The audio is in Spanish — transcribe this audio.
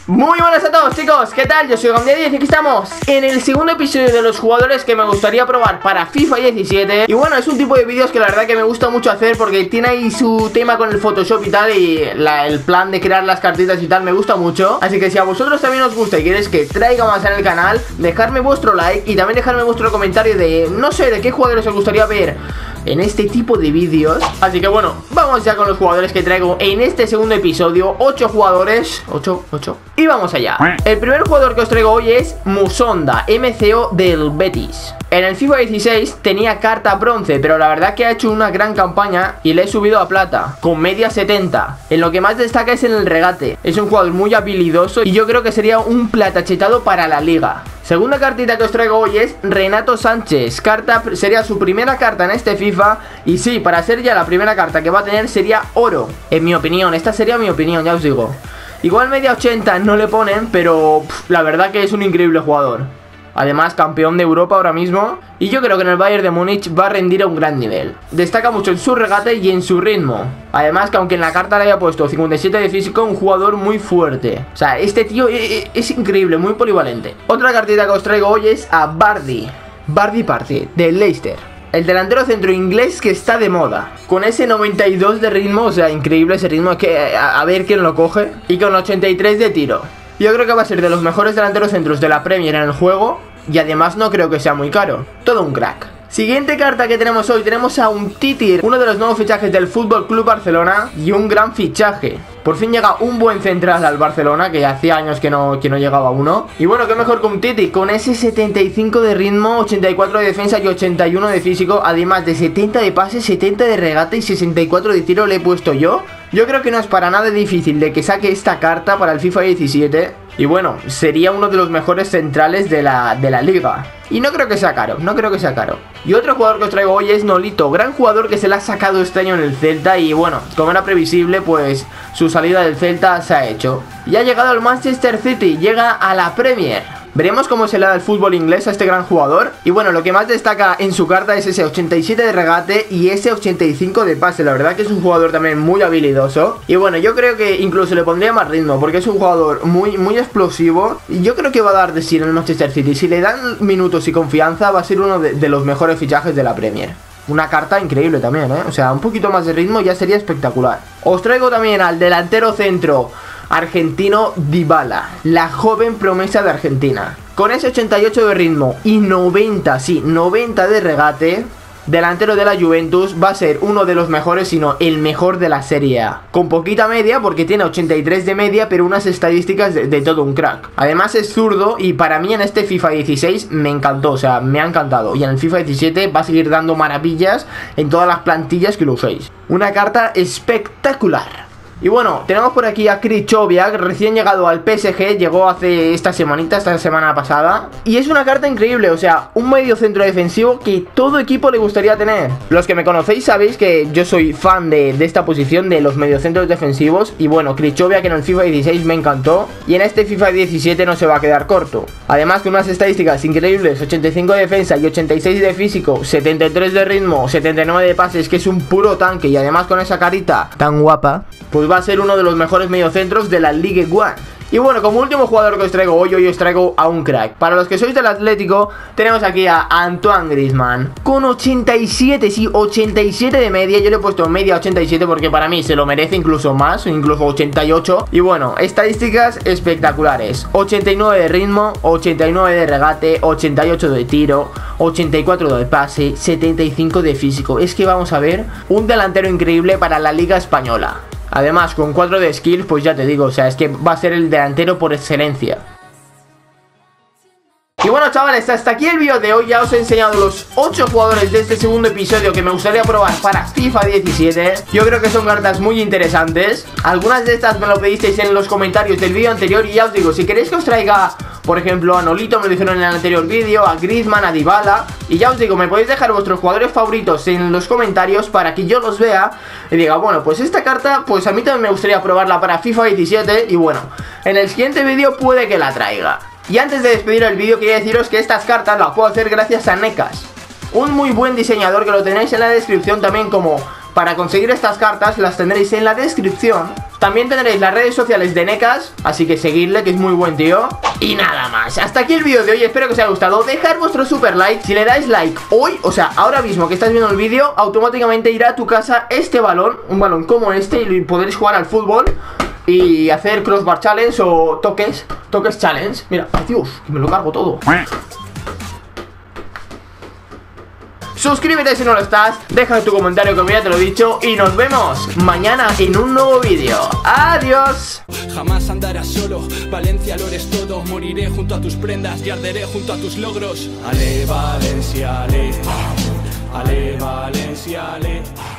Muy buenas a todos, chicos, ¿qué tal? Yo soy Gamdia10 y aquí estamos en el segundo episodio de los jugadores que me gustaría probar para FIFA 17. Y bueno, es un tipo de vídeos que la verdad que me gusta mucho hacer porque tiene ahí su tema con el Photoshop y tal. Y el plan de crear las cartitas y tal me gusta mucho. Así que si a vosotros también os gusta y queréis que traiga más en el canal, dejadme vuestro like y también dejadme vuestro comentario de, no sé, de qué jugadores os gustaría ver en este tipo de vídeos. Así que bueno, vamos ya con los jugadores que traigo en este segundo episodio. 8 jugadores, 8. Y vamos allá. El primer jugador que os traigo hoy es Musonda, MCO del Betis. En el FIFA 16 tenía carta bronce, pero la verdad que ha hecho una gran campaña y le he subido a plata, con media 70. En lo que más destaca es en el regate. Es un jugador muy habilidoso y yo creo que sería un plata chetado para la liga. Segunda cartita que os traigo hoy es Renato Sánchez. Sería su primera carta en este FIFA. Y sí, para ser ya la primera carta que va a tener sería oro, en mi opinión. Esta sería mi opinión, ya os digo. Igual media 80 no le ponen, pero la verdad que es un increíble jugador. Además, campeón de Europa ahora mismo. Y yo creo que en el Bayern de Múnich va a rendir a un gran nivel. Destaca mucho en su regate y en su ritmo. Además que aunque en la carta le haya puesto 57 de físico, un jugador muy fuerte. O sea, este tío es increíble, muy polivalente. Otra cartita que os traigo hoy es a Vardy Party, del Leicester. El delantero centro inglés que está de moda. Con ese 92 de ritmo, o sea, increíble ese ritmo, que a ver quién lo coge. Y con 83 de tiro. Yo creo que va a ser de los mejores delanteros centros de la Premier en el juego. Y además no creo que sea muy caro. Todo un crack. Siguiente carta que tenemos hoy, tenemos a Umtiti, uno de los nuevos fichajes del Fútbol Club Barcelona. Y un gran fichaje. Por fin llega un buen central al Barcelona, que hacía años que no llegaba uno. Y bueno, qué mejor que Umtiti, con ese 75 de ritmo, 84 de defensa y 81 de físico. Además de 70 de pase, 70 de regate y 64 de tiro le he puesto yo. Yo creo que no es para nada difícil de que saque esta carta para el FIFA 17. Y bueno, sería uno de los mejores centrales de la liga. Y no creo que sea caro, Y otro jugador que os traigo hoy es Nolito, gran jugador que se le ha sacado este año en el Celta. Y bueno, como era previsible, pues su salida del Celta se ha hecho. Y ha llegado al Manchester City, llega a la Premier. Veremos cómo se le da el fútbol inglés a este gran jugador. Y bueno, lo que más destaca en su carta es ese 87 de regate y ese 85 de pase. La verdad que es un jugador también muy habilidoso. Y bueno, yo creo que incluso le pondría más ritmo, porque es un jugador muy explosivo. Y yo creo que va a dar de sí en el Manchester City. Si le dan minutos y confianza, va a ser uno de los mejores fichajes de la Premier. Una carta increíble también, ¿eh? O sea, un poquito más de ritmo ya sería espectacular. Os traigo también al delantero centro argentino Dybala, la joven promesa de Argentina. Con ese 88 de ritmo y 90 de regate, delantero de la Juventus, va a ser uno de los mejores, sino el mejor de la Serie A. Con poquita media, porque tiene 83 de media, pero unas estadísticas de todo un crack. Además es zurdo y para mí en este FIFA 16 me encantó, o sea, me ha encantado. Y en el FIFA 17 va a seguir dando maravillas en todas las plantillas que lo uséis. Una carta espectacular. Y bueno, tenemos por aquí a Krychowiak, recién llegado al PSG, llegó hace esta semana pasada. Y es una carta increíble, o sea, un medio centro defensivo que todo equipo le gustaría tener. Los que me conocéis sabéis que yo soy fan de esta posición, de los mediocentros defensivos. Y bueno, Krychowiak en el FIFA 16 me encantó. Y en este FIFA 17 no se va a quedar corto. Además con unas estadísticas increíbles, 85 de defensa y 86 de físico, 73 de ritmo, 79 de pases, que es un puro tanque. Y además con esa carita tan guapa, pues va a ser uno de los mejores mediocentros de la Ligue 1. Y bueno, como último jugador que os traigo hoy os traigo a un crack. Para los que sois del Atlético, tenemos aquí a Antoine Griezmann. Con 87, sí, 87 de media. Yo le he puesto media 87 porque para mí se lo merece incluso más, incluso 88. Y bueno, estadísticas espectaculares. 89 de ritmo, 89 de regate, 88 de tiro, 84 de pase, 75 de físico. Es que vamos a ver un delantero increíble para la Liga Española. Además, con 4 de skills, pues ya te digo, o sea, es que va a ser el delantero por excelencia. Y bueno, chavales, hasta aquí el vídeo de hoy. Ya os he enseñado los 8 jugadores de este segundo episodio que me gustaría probar para FIFA 17. Yo creo que son cartas muy interesantes. Algunas de estas me lo pedisteis en los comentarios del vídeo anterior. Y ya os digo, si queréis que os traiga, por ejemplo, a Nolito, me lo dijeron en el anterior vídeo, a Griezmann, a Dybala. Y ya os digo, me podéis dejar vuestros jugadores favoritos en los comentarios para que yo los vea y diga, bueno, pues esta carta, pues a mí también me gustaría probarla para FIFA 17. Y bueno, en el siguiente vídeo puede que la traiga. Y antes de despedir el vídeo, quería deciros que estas cartas las puedo hacer gracias a Necas, un muy buen diseñador que lo tenéis en la descripción también. Como para conseguir estas cartas las tendréis en la descripción. También tendréis las redes sociales de Necas, así que seguidle, que es muy buen tío. Y nada más, hasta aquí el vídeo de hoy, espero que os haya gustado. Dejad vuestro super like, si le dais like hoy, o sea, ahora mismo que estás viendo el vídeo, automáticamente irá a tu casa este balón, un balón como este, y podréis jugar al fútbol y hacer crossbar challenge o toques challenge. Mira, Dios, que me lo cargo todo. Suscríbete si no lo estás, deja tu comentario como ya te lo he dicho y nos vemos mañana en un nuevo vídeo. Adiós. Jamás andarás solo, Valencia lo eres todo. Moriré junto a tus prendas y arderé junto a tus logros. Ale Valencia, ale, ale Valencia, ale.